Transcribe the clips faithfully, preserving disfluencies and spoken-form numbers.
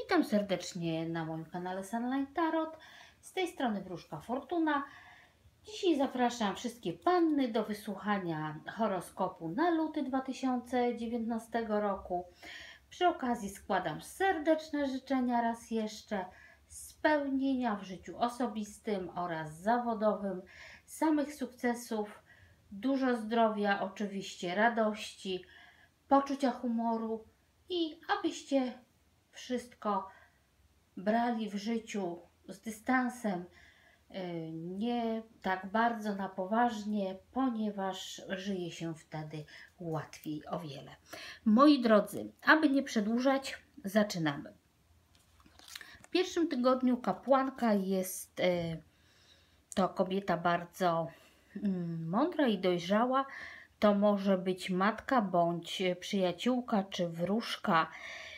Witam serdecznie na moim kanale Sunline Tarot. Z tej strony Wróżka Fortuna. Dzisiaj zapraszam wszystkie panny do wysłuchania horoskopu na luty dwa tysiące dziewiętnastego roku. Przy okazji składam serdeczne życzenia raz jeszcze spełnienia w życiu osobistym oraz zawodowym, samych sukcesów, dużo zdrowia, oczywiście radości, poczucia humoru i abyście wszystko brali w życiu z dystansem, nie tak bardzo na poważnie, ponieważ żyje się wtedy łatwiej o wiele. Moi drodzy, aby nie przedłużać, zaczynamy. W pierwszym tygodniu kapłanka jest to kobieta bardzo mądra i dojrzała. To może być matka bądź przyjaciółka czy wróżka.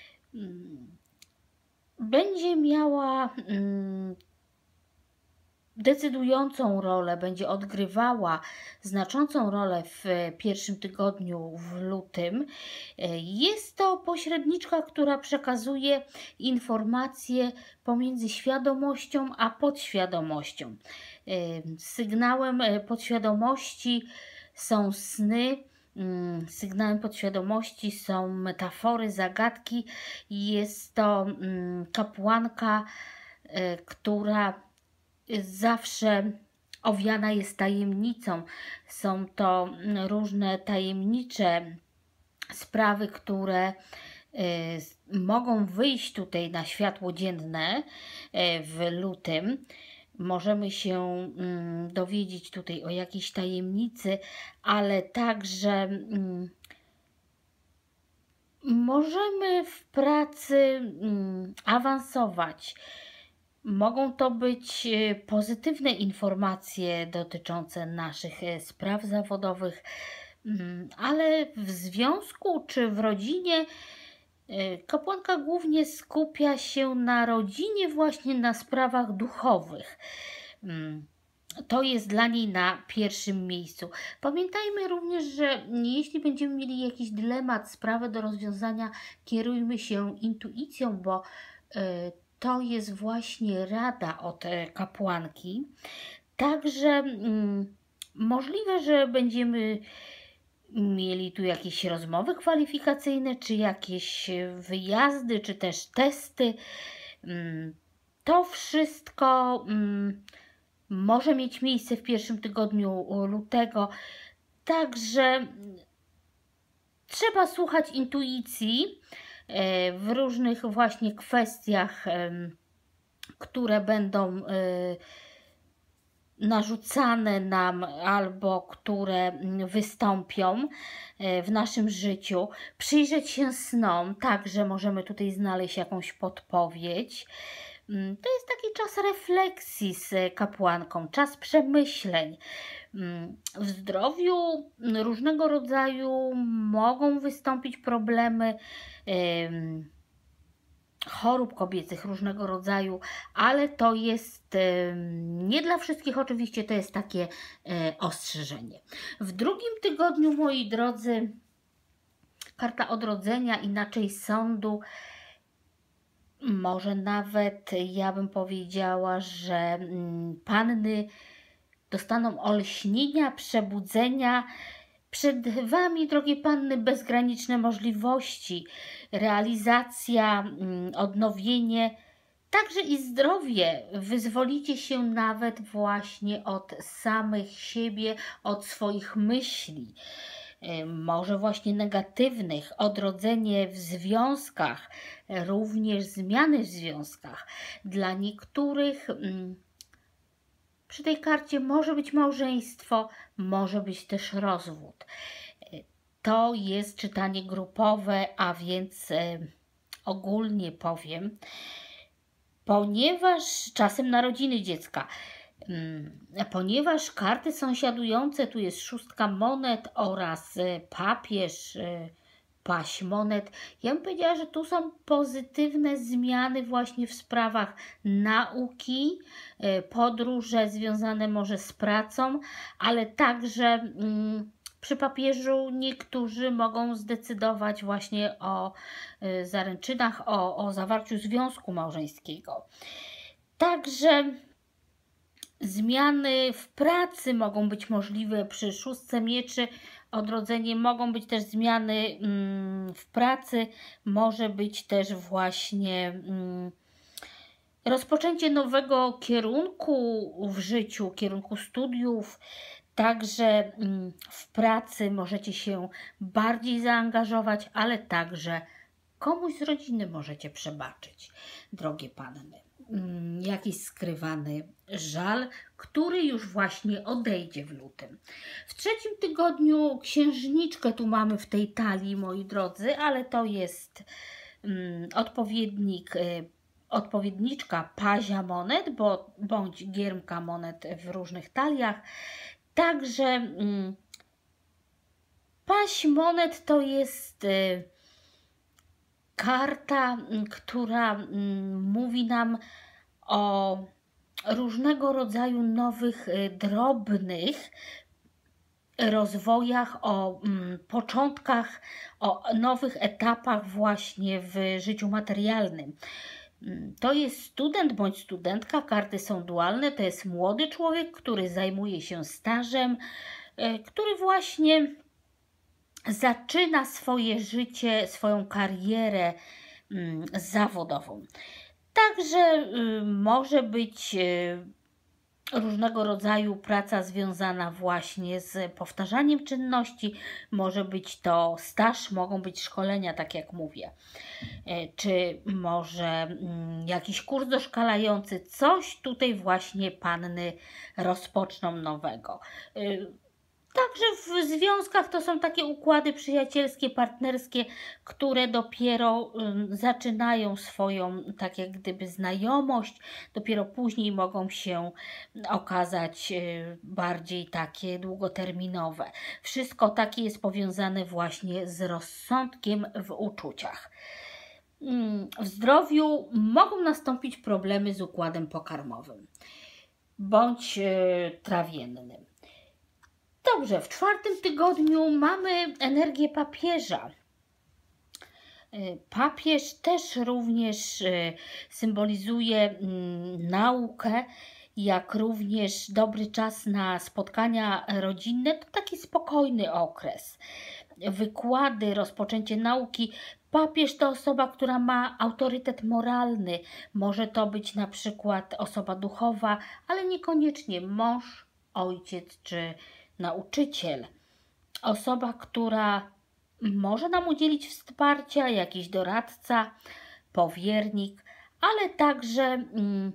Będzie miała decydującą rolę, będzie odgrywała znaczącą rolę w pierwszym tygodniu w lutym. Jest to pośredniczka, która przekazuje informacje pomiędzy świadomością a podświadomością. Sygnałem podświadomości są sny, sygnałem podświadomości są metafory, zagadki. Jest to kapłanka, która zawsze owiana jest tajemnicą. Są to różne tajemnicze sprawy, które mogą wyjść tutaj na światło dzienne w lutym. Możemy się dowiedzieć tutaj o jakiejś tajemnicy, ale także możemy w pracy awansować. Mogą to być pozytywne informacje dotyczące naszych spraw zawodowych, ale w związku czy w rodzinie kapłanka głównie skupia się na rodzinie, właśnie na sprawach duchowych. To jest dla niej na pierwszym miejscu. Pamiętajmy również, że jeśli będziemy mieli jakiś dylemat, sprawę do rozwiązania, kierujmy się intuicją, bo to jest właśnie rada od kapłanki. Także mm, możliwe, że będziemy mieli tu jakieś rozmowy kwalifikacyjne, czy jakieś wyjazdy, czy też testy. To wszystko może mieć miejsce w pierwszym tygodniu lutego. Także trzeba słuchać intuicji w różnych właśnie kwestiach, które będą narzucane nam albo które wystąpią w naszym życiu. Przyjrzeć się snom, także możemy tutaj znaleźć jakąś podpowiedź. To jest taki czas refleksji z kapłanką, czas przemyśleń. W zdrowiu różnego rodzaju mogą wystąpić problemy chorób kobiecych różnego rodzaju, ale to jest nie dla wszystkich oczywiście, to jest takie ostrzeżenie. W drugim tygodniu, moi drodzy, karta odrodzenia, inaczej sądu, może nawet ja bym powiedziała, że panny dostaną olśnienia, przebudzenia. Przed Wami, drogie panny, bezgraniczne możliwości, realizacja, odnowienie, także i zdrowie. Wyzwolicie się nawet właśnie od samych siebie, od swoich myśli, może właśnie negatywnych, odrodzenie w związkach, również zmiany w związkach. Dla niektórych przy tej karcie może być małżeństwo, może być też rozwód. To jest czytanie grupowe, a więc ogólnie powiem, ponieważ czasem narodziny dziecka, ponieważ karty sąsiadujące, tu jest szóstka monet oraz papież, paź monet. Ja bym powiedziała, że tu są pozytywne zmiany właśnie w sprawach nauki, podróże związane może z pracą, ale także przy papieżu niektórzy mogą zdecydować właśnie o y, zaręczynach, o, o zawarciu związku małżeńskiego. Także zmiany w pracy mogą być możliwe przy szóstce mieczy, odrodzenie, mogą być też zmiany mm, w pracy, może być też właśnie mm, rozpoczęcie nowego kierunku w życiu, kierunku studiów. Także mm, w pracy możecie się bardziej zaangażować, ale także komuś z rodziny możecie przebaczyć, drogie panny, mm, jakiś skrywany żal, który już właśnie odejdzie w lutym. W trzecim tygodniu księżniczkę tu mamy w tej talii, moi drodzy, ale to jest mm, odpowiednik, y, odpowiedniczka pazia monet, bo, bądź giermka monet w różnych taliach. Także mm, paź monet to jest y, karta, y, która y, mówi nam o różnego rodzaju nowych, y, drobnych rozwojach, o mm, początkach, o nowych etapach właśnie w życiu materialnym. To jest student bądź studentka, karty są dualne, to jest młody człowiek, który zajmuje się stażem, który właśnie zaczyna swoje życie, swoją karierę zawodową. Także może być różnego rodzaju praca związana właśnie z powtarzaniem czynności, może być to staż, mogą być szkolenia, tak jak mówię, czy może jakiś kurs doszkalający, coś tutaj właśnie panny rozpoczną nowego. Także w związkach to są takie układy przyjacielskie, partnerskie, które dopiero y, zaczynają swoją, tak jak gdyby, znajomość, dopiero później mogą się okazać y, bardziej takie długoterminowe. Wszystko takie jest powiązane właśnie z rozsądkiem w uczuciach. W zdrowiu mogą nastąpić problemy z układem pokarmowym bądź y, trawiennym. Dobrze, w czwartym tygodniu mamy energię papieża. Papież też również symbolizuje naukę, jak również dobry czas na spotkania rodzinne. To taki spokojny okres. Wykłady, rozpoczęcie nauki. Papież to osoba, która ma autorytet moralny. Może to być na przykład osoba duchowa, ale niekoniecznie mąż, ojciec czy nauczyciel, osoba, która może nam udzielić wsparcia, jakiś doradca, powiernik, ale także mm,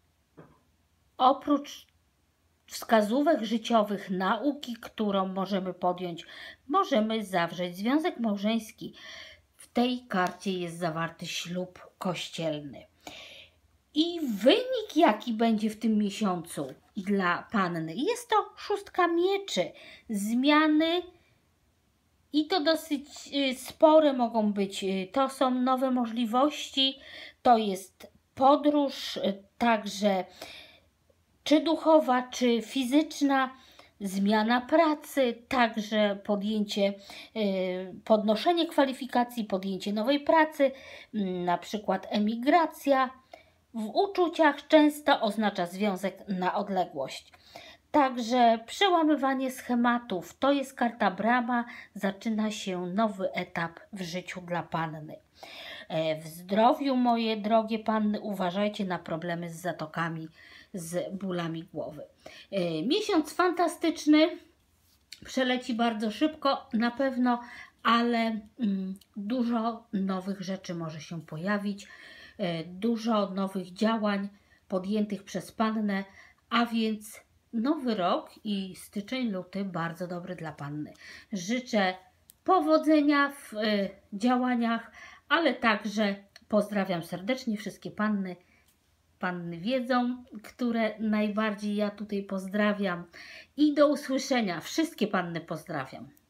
oprócz wskazówek życiowych, nauki, którą możemy podjąć, możemy zawrzeć związek małżeński. W tej karcie jest zawarty ślub kościelny. I wynik, jaki będzie w tym miesiącu dla panny, jest to szóstka mieczy. Zmiany i to dosyć spore mogą być. To są nowe możliwości, to jest podróż, także czy duchowa, czy fizyczna, zmiana pracy, także podjęcie, podnoszenie kwalifikacji, podjęcie nowej pracy, na przykład emigracja. W uczuciach często oznacza związek na odległość. Także przełamywanie schematów, to jest karta brama, zaczyna się nowy etap w życiu dla panny. W zdrowiu, moje drogie panny, uważajcie na problemy z zatokami, z bólami głowy. Miesiąc fantastyczny, przeleci bardzo szybko na pewno, ale mm, dużo nowych rzeczy może się pojawić. Dużo nowych działań podjętych przez pannę, a więc nowy rok i styczeń, luty bardzo dobry dla panny. Życzę powodzenia w y, działaniach, ale także pozdrawiam serdecznie wszystkie panny. Panny wiedzą, które najbardziej ja tutaj pozdrawiam i do usłyszenia. Wszystkie panny pozdrawiam.